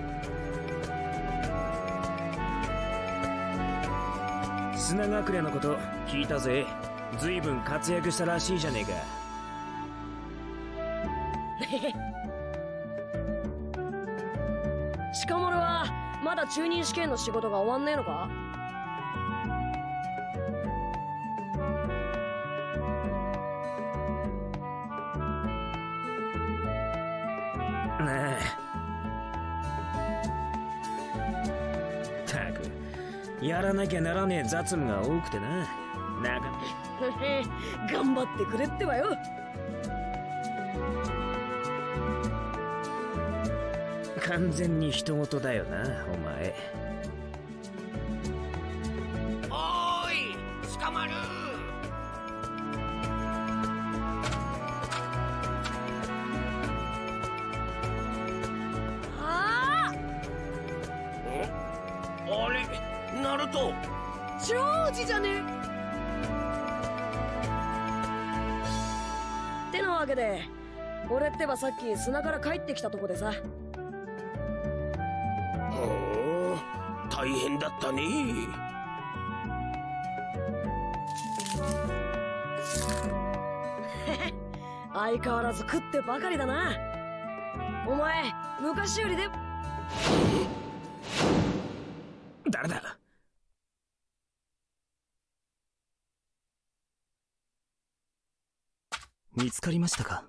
Speaker 12: 砂隠れのこと聞いたぜ。ずいぶん活躍したらしいじゃねえか。
Speaker 1: 鹿丸はまだ中任試験の仕事が終わんねえのか？
Speaker 12: なあ、たくやらなきゃならねえ雑務が多くてな。なか
Speaker 1: 頑張ってくれってばよ。
Speaker 12: 完全に人事だよな、お前。
Speaker 13: おーい、捕まる。
Speaker 1: あ
Speaker 13: れ、ナルト。
Speaker 1: 長寿じゃねえ。ってなわけで、俺ってばさっき砂から帰ってきたとこでさ。
Speaker 13: 大変だったね。
Speaker 1: 相変わらず食ってばかりだな。お前昔よりで。
Speaker 12: 誰だ。
Speaker 14: 見つかりましたか。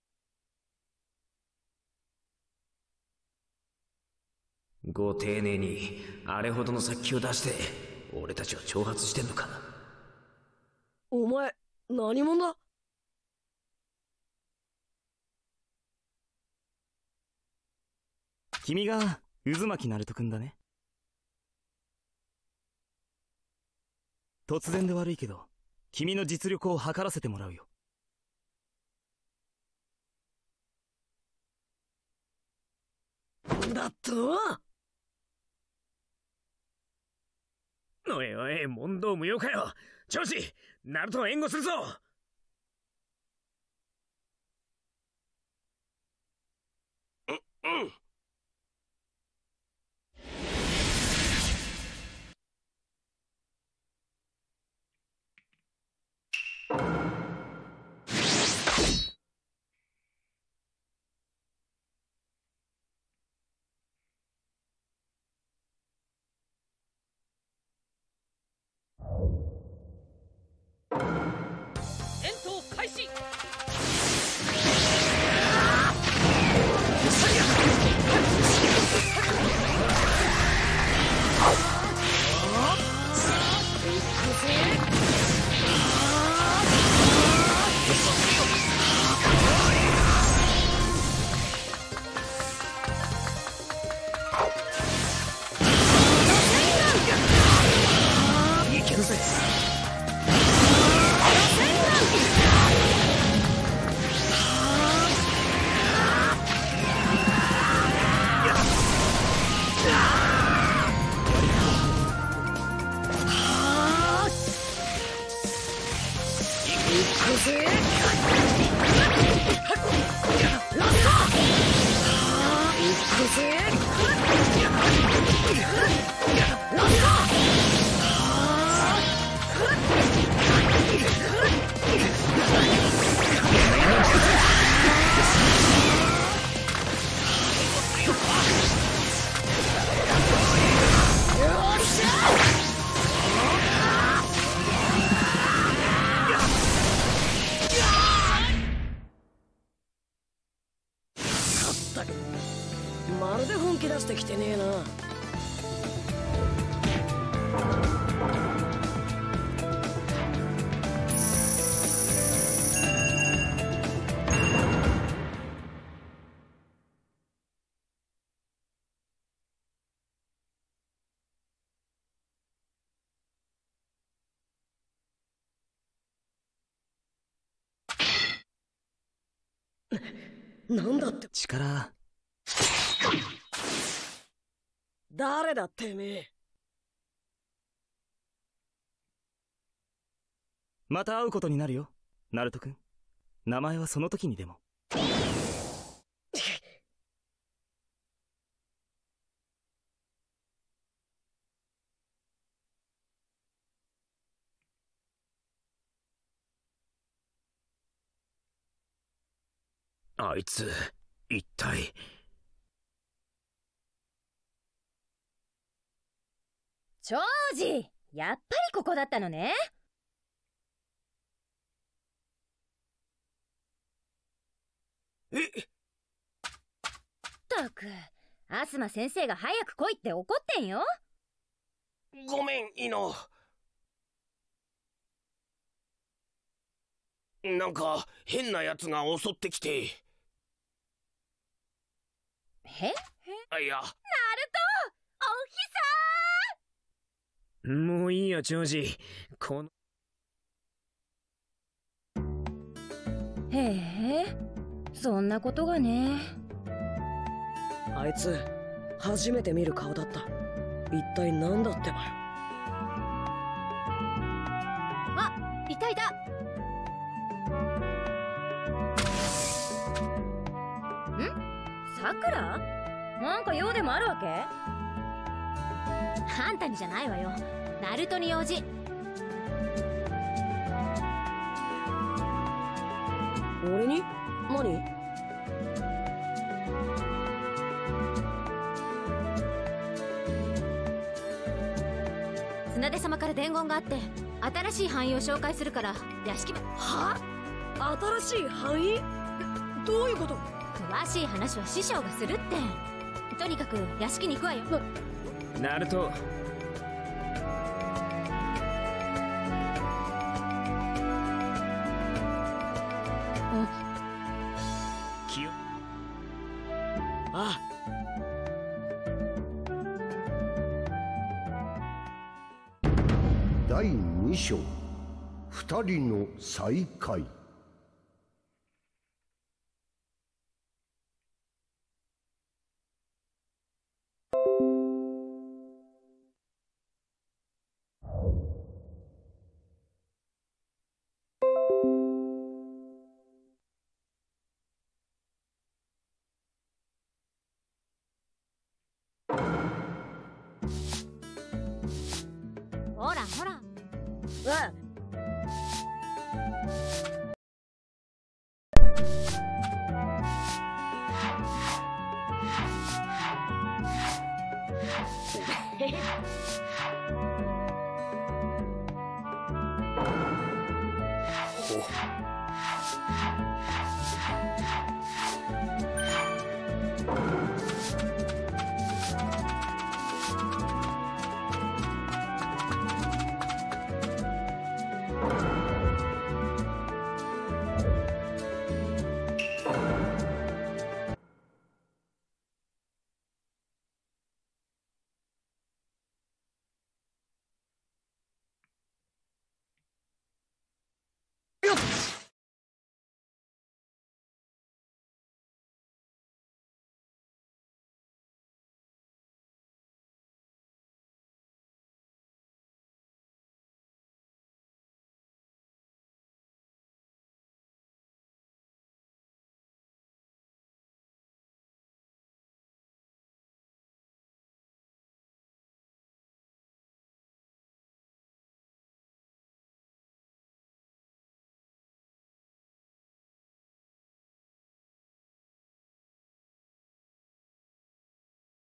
Speaker 12: ご丁寧にあれほどの殺気を出して俺たちを挑発してんのか。
Speaker 1: お前何者だ。
Speaker 14: 君が渦巻ナルト君だね。突然で悪いけど君の実力を測らせてもらうよ。
Speaker 1: だと。
Speaker 12: おいおい、問答無用かよ。調子、ナルトを援護するぞ。
Speaker 13: うん。
Speaker 1: 戦闘開始。
Speaker 12: いけるぜ。
Speaker 1: まるで本気出してきてねえな。なんだって。
Speaker 14: 力。
Speaker 1: 誰だてめえ。
Speaker 14: また会うことになるよナルト君。名前はその時にでも。
Speaker 12: あいつ一体。
Speaker 6: 長治、やっぱりここだったのね。ったく、アスマ先生が早く来いって怒ってんよ。
Speaker 13: ごめん、イノ。なんか変なやつが襲ってきて。
Speaker 15: へ
Speaker 13: いや、
Speaker 15: ナルトおひさ
Speaker 12: もういいよジョージ。この
Speaker 15: へえ、そんなことがね。
Speaker 1: あいつ初めて見る顔だった。一体何だってばよ。
Speaker 6: あ、いたいた。
Speaker 15: さくら？なんか用でもあるわけ？
Speaker 6: あんたにじゃないわよ。ナルトに用事。
Speaker 1: 俺に？何？
Speaker 6: 綱手様から伝言があって、新しい範囲を紹介するから屋敷。
Speaker 1: は？新しい範囲？どういうこと？
Speaker 6: 詳しい話は師匠がするって。とにかく屋敷に行くわよ。
Speaker 12: ナルト。
Speaker 1: ああ。
Speaker 16: 第2章、2人の再会。
Speaker 6: ほらほら。
Speaker 1: ああ。